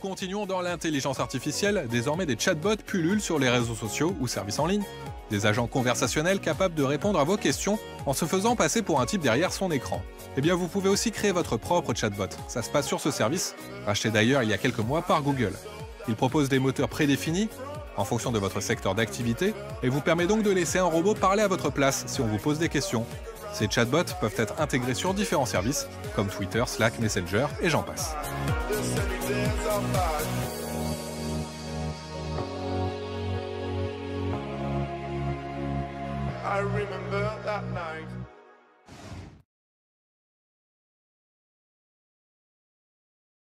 Continuons dans l'intelligence artificielle. Désormais, des chatbots pullulent sur les réseaux sociaux ou services en ligne. Des agents conversationnels capables de répondre à vos questions en se faisant passer pour un type derrière son écran. Eh bien, vous pouvez aussi créer votre propre chatbot. Ça se passe sur ce service, racheté d'ailleurs il y a quelques mois par Google. Il propose des moteurs prédéfinis en fonction de votre secteur d'activité et vous permet donc de laisser un robot parler à votre place si on vous pose des questions. Ces chatbots peuvent être intégrés sur différents services comme Twitter, Slack, Messenger et j'en passe. I remember that night.